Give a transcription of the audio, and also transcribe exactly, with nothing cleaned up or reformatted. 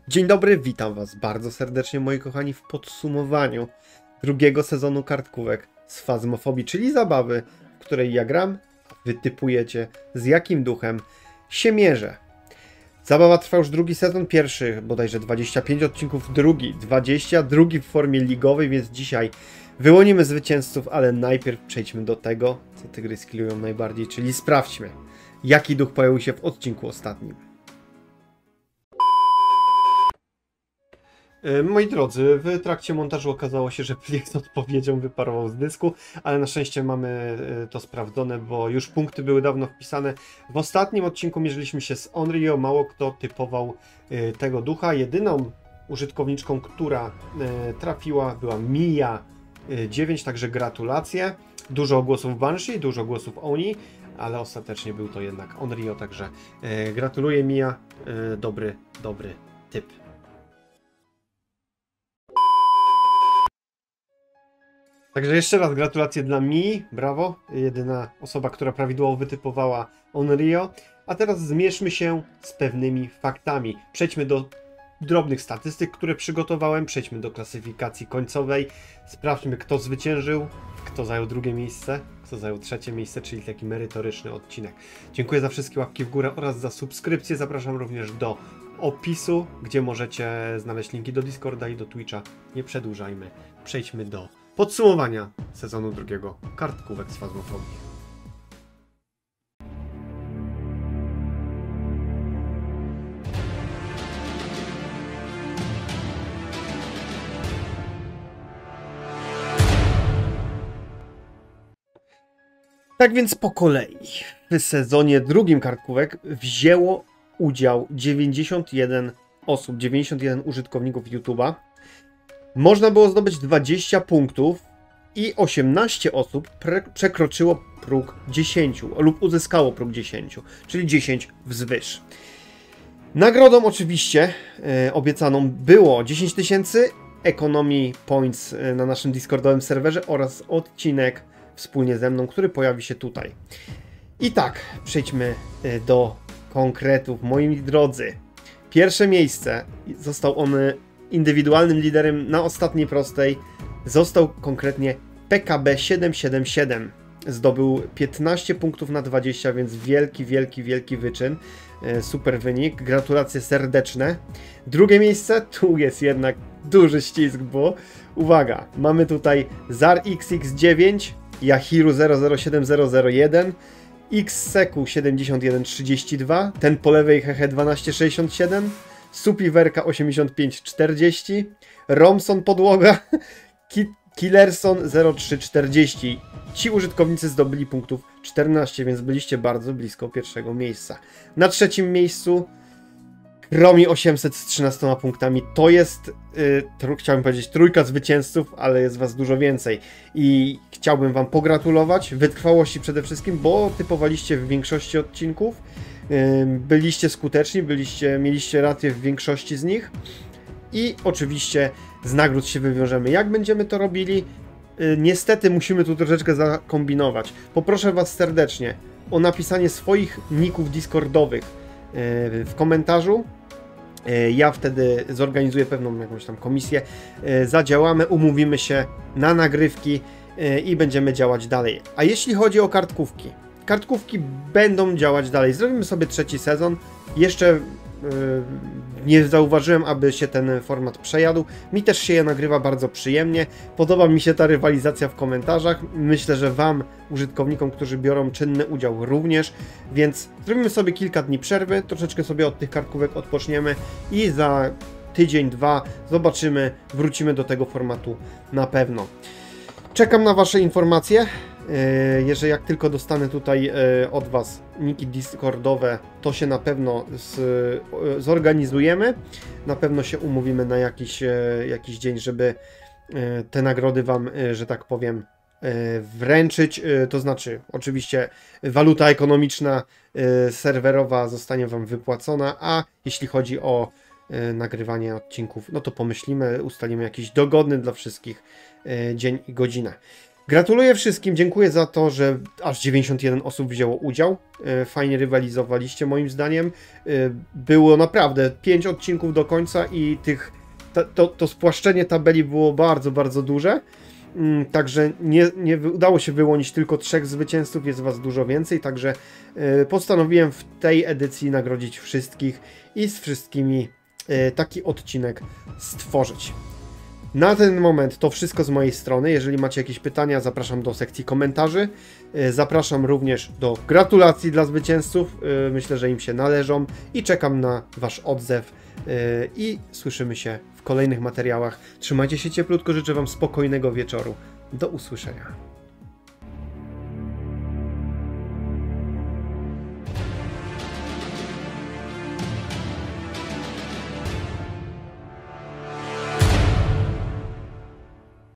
Dzień dobry, witam was bardzo serdecznie, moi kochani, w podsumowaniu drugiego sezonu kartkówek z Fazmofobii, czyli zabawy, w której ja gram, a wy typujecie, z jakim duchem się mierzę. Zabawa trwa już drugi sezon, pierwszy bodajże dwadzieścia pięć odcinków, drugi dwadzieścia, drugi w formie ligowej, więc dzisiaj wyłonimy zwycięzców, ale najpierw przejdźmy do tego, co tygry skillują najbardziej, czyli sprawdźmy, jaki duch pojawił się w odcinku ostatnim. Moi drodzy, w trakcie montażu okazało się, że plik z odpowiedzią wyparował z dysku, ale na szczęście mamy to sprawdzone, bo już punkty były dawno wpisane. W ostatnim odcinku mierzyliśmy się z Onryo, mało kto typował tego ducha. Jedyną użytkowniczką, która trafiła, była Mija dziewięć, także gratulacje. Dużo głosów Banshee, dużo głosów Oni, ale ostatecznie był to jednak Onryo, także gratuluję Mija, dobry, dobry typ. Także jeszcze raz gratulacje dla Mi, brawo, jedyna osoba, która prawidłowo wytypowała Onryo. A teraz zmierzmy się z pewnymi faktami. Przejdźmy do drobnych statystyk, które przygotowałem, przejdźmy do klasyfikacji końcowej, sprawdźmy, kto zwyciężył, kto zajął drugie miejsce, kto zajął trzecie miejsce, czyli taki merytoryczny odcinek. Dziękuję za wszystkie łapki w górę oraz za subskrypcję. Zapraszam również do opisu, gdzie możecie znaleźć linki do Discorda i do Twitcha. Nie przedłużajmy, przejdźmy do podsumowania sezonu drugiego kartkówek z Fazmofobii. Tak więc po kolei. W sezonie drugim kartkówek wzięło udział dziewięćdziesiąt jeden osób, dziewięćdziesiąt jeden użytkowników YouTube'a. Można było zdobyć dwadzieścia punktów i osiemnaście osób przekroczyło próg dziesięciu lub uzyskało próg dziesięciu, czyli dziesięć wzwyż. Nagrodą oczywiście e, obiecaną było dziesięć tysięcy Economy Points na naszym Discordowym serwerze oraz odcinek wspólnie ze mną, który pojawi się tutaj. I tak, przejdźmy do konkretów, moi drodzy. Pierwsze miejsce, został on indywidualnym liderem na ostatniej prostej, został konkretnie P K B siedem siedem siedem. Zdobył piętnaście punktów na dwadzieścia, więc wielki, wielki, wielki wyczyn. Super wynik, gratulacje serdeczne. Drugie miejsce, tu jest jednak duży ścisk, bo uwaga, mamy tutaj Zar X X dziewięć, Yahiru zero zero siedem zero zero jeden, Xseku siedemdziesiąt jeden trzydzieści dwa, ten po lewej Hehe dwanaście sześćdziesiąt siedem, Supiwerka osiemdziesiąt pięć czterdzieści, Romson Podłoga, Ki Killerson zero trzy czterdzieści. Ci użytkownicy zdobyli punktów czternaście, więc byliście bardzo blisko pierwszego miejsca. Na trzecim miejscu Kromi osiemset z trzynastoma punktami. To jest, yy, chciałbym powiedzieć, trójka zwycięzców, ale jest was dużo więcej. I chciałbym wam pogratulować wytrwałości przede wszystkim, bo typowaliście w większości odcinków. Yy, byliście skuteczni, byliście, mieliście rację w większości z nich. I oczywiście z nagród się wywiążemy. Jak będziemy to robili? Yy, niestety musimy tu troszeczkę zakombinować. Poproszę was serdecznie o napisanie swoich ników discordowych w komentarzu. Ja wtedy zorganizuję pewną jakąś tam komisję, zadziałamy, umówimy się na nagrywki i będziemy działać dalej. A jeśli chodzi o kartkówki, kartkówki będą działać dalej. Zrobimy sobie trzeci sezon. Jeszcze nie zauważyłem, aby się ten format przejadł. Mi też się je nagrywa bardzo przyjemnie. Podoba mi się ta rywalizacja w komentarzach. Myślę, że wam, użytkownikom, którzy biorą czynny udział również. Więc zrobimy sobie kilka dni przerwy. Troszeczkę sobie od tych kartkówek odpoczniemy i za tydzień, dwa zobaczymy, wrócimy do tego formatu na pewno. Czekam na wasze informacje. Jeżeli jak tylko dostanę tutaj od was niki discordowe, to się na pewno z, zorganizujemy. Na pewno się umówimy na jakiś, jakiś dzień, żeby te nagrody wam, że tak powiem, wręczyć. To znaczy, oczywiście waluta ekonomiczna serwerowa zostanie wam wypłacona, a jeśli chodzi o nagrywanie odcinków, no to pomyślimy, ustalimy jakiś dogodny dla wszystkich dzień i godzinę. Gratuluję wszystkim, dziękuję za to, że aż dziewięćdziesiąt jeden osób wzięło udział. Fajnie rywalizowaliście moim zdaniem. Było naprawdę pięć odcinków do końca i tych, to, to, to spłaszczenie tabeli było bardzo, bardzo duże. Także nie, nie udało się wyłonić tylko trzech zwycięzców, jest was dużo więcej, także postanowiłem w tej edycji nagrodzić wszystkich i z wszystkimi taki odcinek stworzyć. Na ten moment to wszystko z mojej strony. Jeżeli macie jakieś pytania, zapraszam do sekcji komentarzy. Zapraszam również do gratulacji dla zwycięzców. Myślę, że im się należą i czekam na wasz odzew i słyszymy się w kolejnych materiałach. Trzymajcie się cieplutko, życzę wam spokojnego wieczoru. Do usłyszenia.